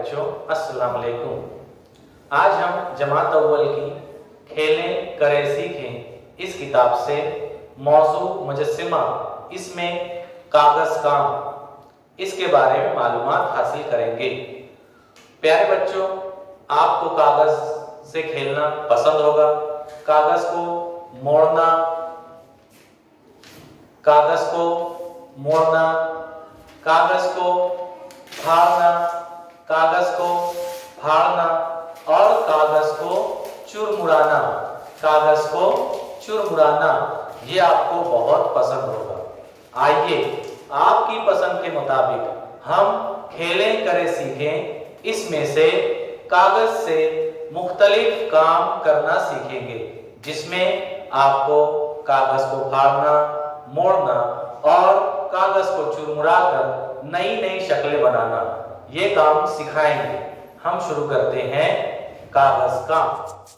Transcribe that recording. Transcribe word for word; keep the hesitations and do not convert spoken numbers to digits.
बच्चों, अस्सलाम वालेकुम। आज हम जमात अव्वल की खेलें करें सीखें इस किताब से मौजू मुजस्सिमा, इसमें कागज काम, इसके बारे में मालूमात हासिल करेंगे। प्यारे बच्चों, आपको कागज से खेलना पसंद होगा। कागज को मोड़ना, कागज को मोड़ना, कागज को फाड़ना, कागज को फाड़ना और कागज को चुरमुराना, कागज को चुरमुराना ये आपको बहुत पसंद होगा। आइए आपकी पसंद के मुताबिक हम खेलें करें सीखें इसमें से कागज से मुख्तलिफ काम करना सीखेंगे, जिसमें आपको कागज को फाड़ना, मोड़ना और कागज को चुरमुरा कर नई नई शक्लें बनाना ये काम सिखाएंगे। हम शुरू करते हैं कागज काम।